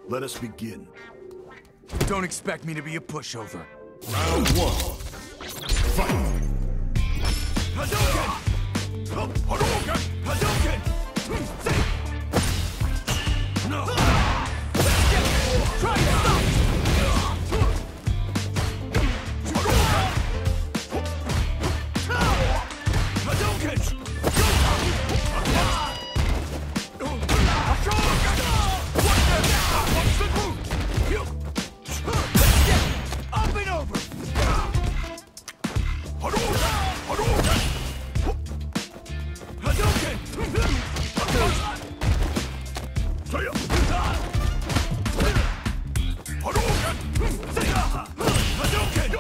Let us begin. Don't expect me to be a pushover. Round one. Fight! Hadouken! Hadouken! Hadouken! Say! No! Let's get it! Try to stop! Hadouken! What's the move? Let's get it! Up and over! Hadouken! Hadouken! Hadouken! Say it! Hadouken! Say it! Hadouken!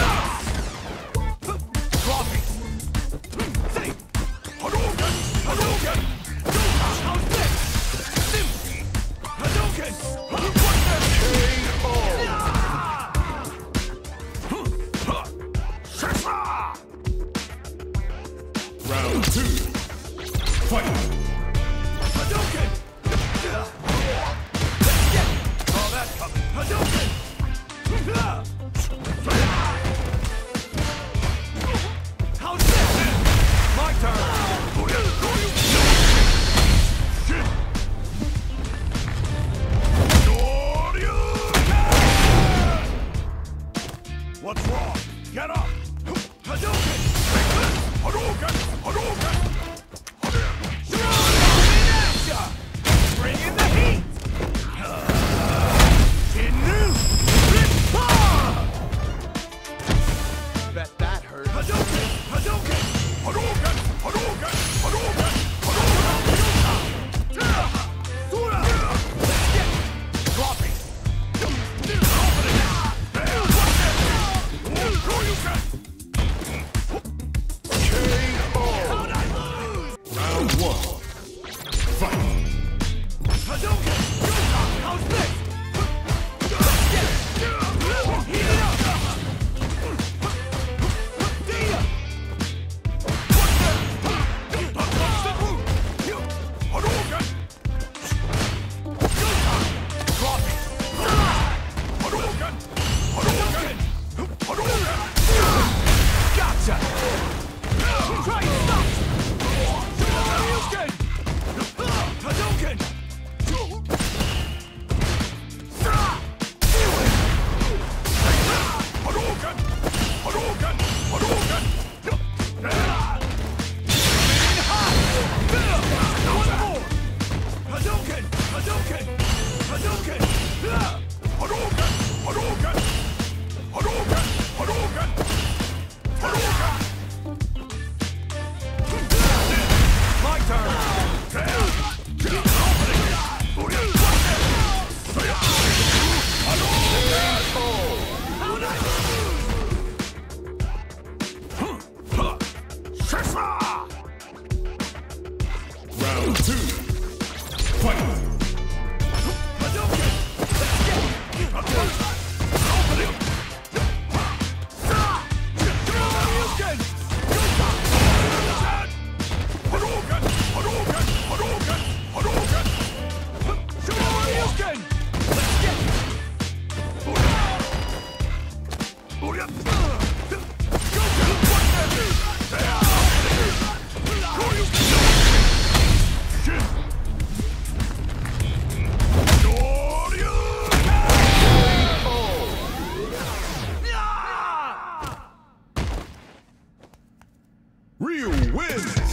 Floppy! Say! Hadouken! Hadouken! How's this? Sim! Hadouken! Round two. Fight! Hadouken! Let's get it! Saw that coming. Hadouken! How's this? My turn! What's wrong? Get up! Hadouken! Hadouken! Hadouken! Bring in the heat! Bet that hurt. Hadouken! Hadouken! Hadouken! Hadouken! Hadouken! Hadouken! Let's get it! Floppy! Round one. Fight! Hadouken! How's this? Let's get it! Heat it up! Dia! What's the move? Hadouken! Floppy! Hadouken! Hadouken! Hadouken! Gotcha! Try and stop! Hadouken! Hadouken! Hadouken! Hadouken! Hadouken! One more! Hadouken! Hadouken! Hadouken! Hadouken! Hadouken! Hadouken! Hadouken! Hadouken! My turn! Round two. Fight! Hadouken! Let's get it! Opening! Hadouken! Hadouken! Hadouken! Hadouken! Hadouken! Hadouken! Let's get it! Real win!